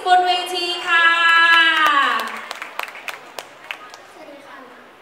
นเวทีค่ะสวัสดีค่ะ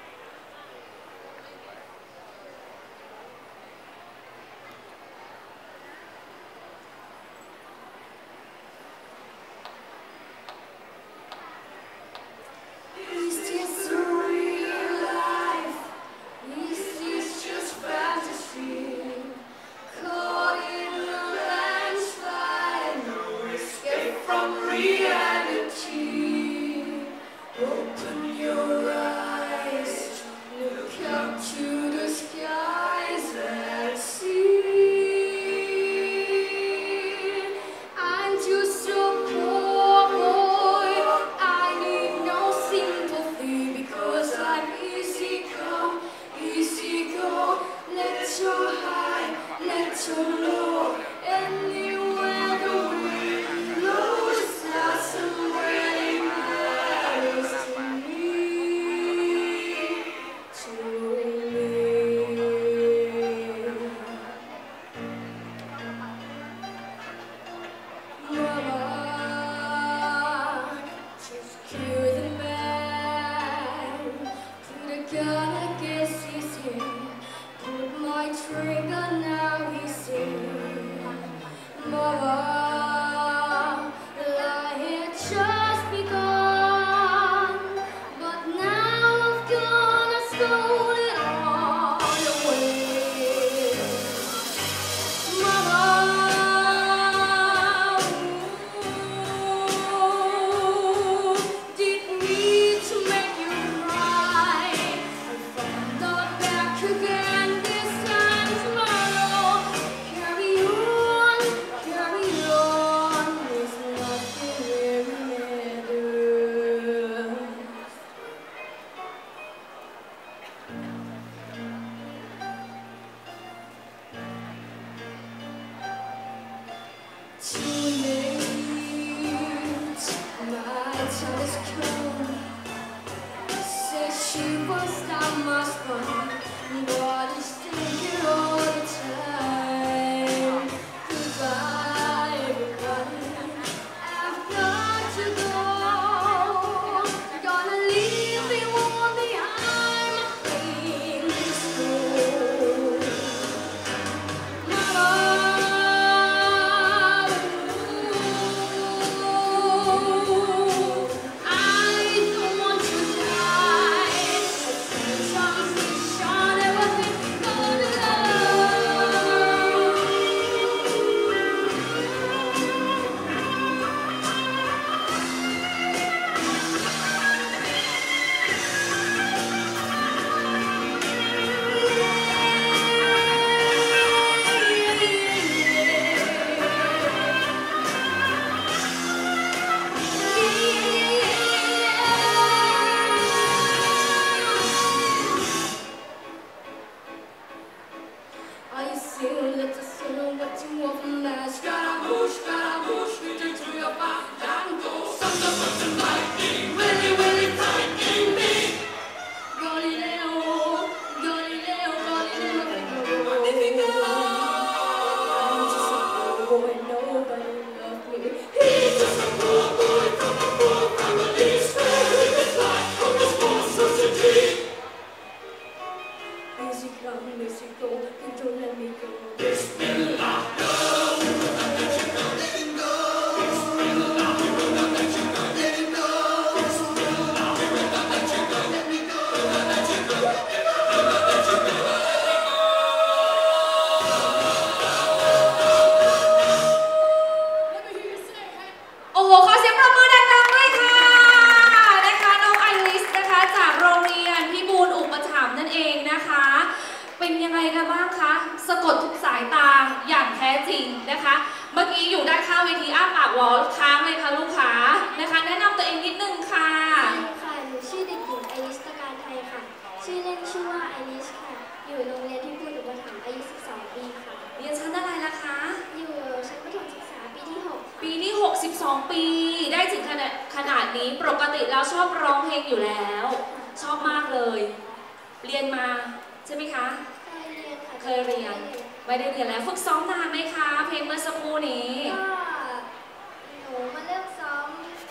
เป็นยังไงกันบ้างคะสะกดทุกสายตาอย่างแท้จริงนะคะเมื่อกี้อยู่ด้านข้างเวทีอ้าปากวอลค้างเลยค่ะลูกค้านะคะแนะนำตัวเองนิดนึงค่ะค่ะหนูชื่อเด็กหญิงไอริสตการไทยค่ะชื่อเล่นชื่อว่าไอริสค่ะอยู่โรงเรียนที่พูดอุปถัมภ์อายุ12 ปีค่ะเรียนชั้นอะไรล่ะคะอยู่ชั้นประถมศึกษาปีที่6 ปีที่12 ปีได้ถึงขนาดนี้ปกติแล้วชอบร้องเพลงอยู่แล้วชอบมากเลยเรียนมาใช่ไหมคะเคยเรียนไม่ได้เรียนแล้วฝึกซ้อมนานไหมคะเพลงเมื่อสักครู่นี้ก็หนูมาเริ่มซ้อม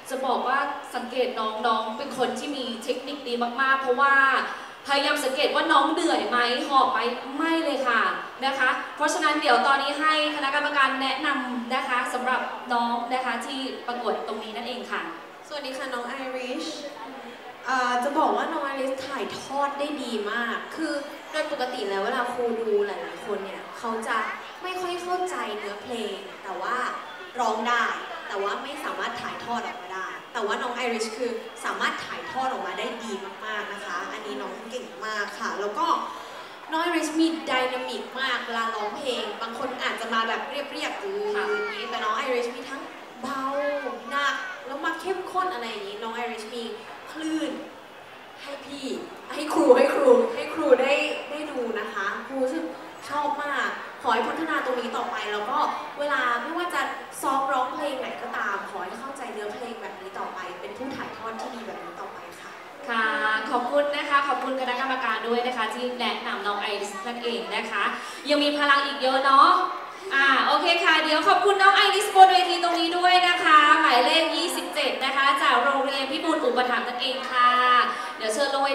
จะบอกว่าสังเกตน้องเป็นคนที่มีเทคนิคดีมากๆเพราะว่าพยายามสังเกตว่าน้องเหนื่อยไหมหอบไหมไม่เลยค่ะนะคะเพราะฉะนั้นเดี๋ยวตอนนี้ให้คณะกรรมการแนะนำนะคะสำหรับน้องนะคะที่ประกวดตรงนี้นั่นเองค่ะสวัสดีค่ะน้องไอริชจะบอกว่าน้องไอริชถ่ายทอดได้ดีมากคือโดยปกติแล้วเวลาครูดูหลายๆคนเนี่ยเขาจะไม่ค่อยเข้าใจเนื้อเพลงแต่ว่าร้องได้แต่ว่าไม่สามารถถ่ายทอดออกมาได้แต่ว่าน้องไอริชคือสามารถถ่ายทอดออกมาได้ดีมากๆนะคะอันนี้น้องเก่งมากค่ะแล้วก็น้องไอริชมีไดนามิกมากเวลาร้องเพลงบางคนอาจจะมาแบบเรียบๆหรืออย่างนี้แต่น้องไอริชมีทั้งเบาหนักแล้วมาเข้มข้นอะไรอย่างนี้น้องไอริชมีคลื่นให้ครูได้ดูนะคะครูรู้สึกชอบมากขอให้พัฒนาตรงนี้ต่อไปแล้วก็เวลาไม่ว่าจะซ้อมร้องเพลงไหนก็ตามขอให้เข้าใจเนื้อเพลงแบบนี้ต่อไปเป็นผู้ถ่ายทอดที่ดีแบบนี้ต่อไปค่ะค่ะขอบคุณนะคะขอบคุณคณะกรรมการด้วยนะคะที่แนะนำน้องไอริสนั่นเองนะคะยังมีพลังอีกเยอะเนาะโอเคค่ะเดี๋ยวขอบคุณน้องไอริสบนเวทีตรงนี้ด้วยนะคะหมายเลข27นะคะจากโรงเรียนพิบูลอุปถัมภ์นั่นเองค่ะเดี๋ยวเชิญลงเว